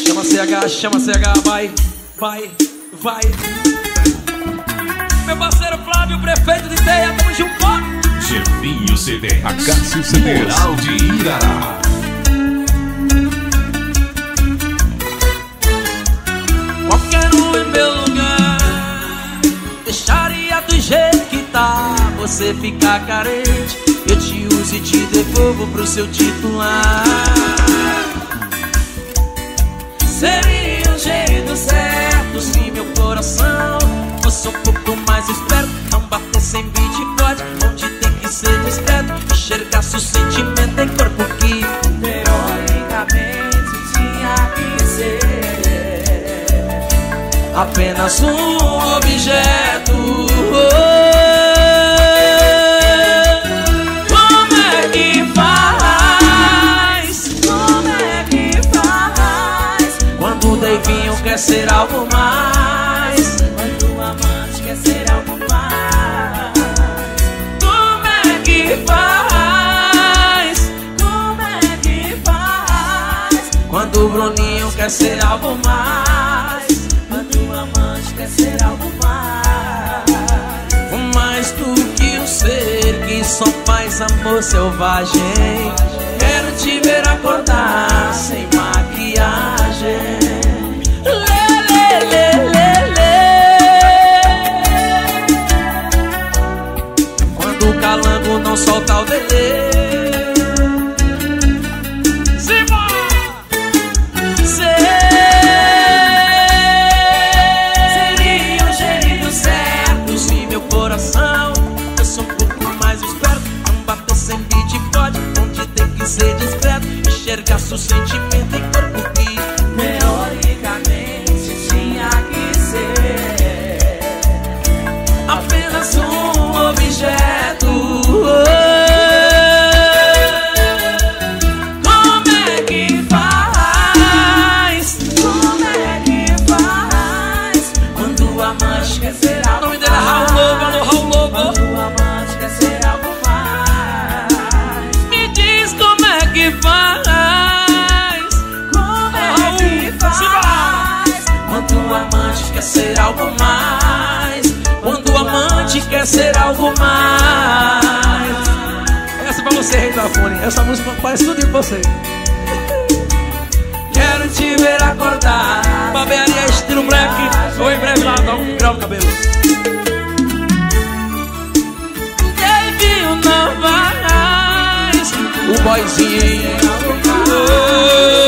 Chama CH, vai. Meu parceiro Flávio, prefeito de Teia, tamo junto. Chefinho CD, Acácio CD, Moral de Irará. Qualquer um em meu lugar deixaria do jeito que tá. Você fica carente, eu te uso e te devolvo pro seu titular. Seria o jeito certo se meu coração fosse um pouco mais esperto. Não bater sem beat e corte, onde tem que ser discreto. Enxergasse o sentimento em corpo que teoricamente tinha que ser apenas um objeto. Como é que faz? Como é que faz? Quando o Deivinho quer ser algo mais, quando o amante quer ser algo mais. Como é que faz? Como é que faz? Quando o Bruninho quer ser algo mais, quando o amante quer ser algo mais. Mais do que um ser que só faz amor selvagem. Quero te ver acordar sem maquiagem. Quando o calango não solta o delay. Seria o jeito certo se meu coração fosse um pouco mais esperto. Não bater sem beat e pode, onde tem que ser discreto. Enxergasse o sentimento em corpo que teoricamente tinha que ser apenas um objeto. Como é que faz? Como é que faz? Quando o amante quer ser algo mais. O nome dele é Raul Lobo, alô Raul Lobo. Quando o amante quer ser algo mais. Me diz como é que faz? Como é que faz? Quando o amante quer ser algo mais. Quando o amante quer ser algo mais. Essa é pra você, Rei da Fone. Essa música parece tudo em você. Quero te ver acordar. Barbearia estilo black. Ou em breve lá, dá um grau no cabelo. Deivinho não vai mais. O boyzinho.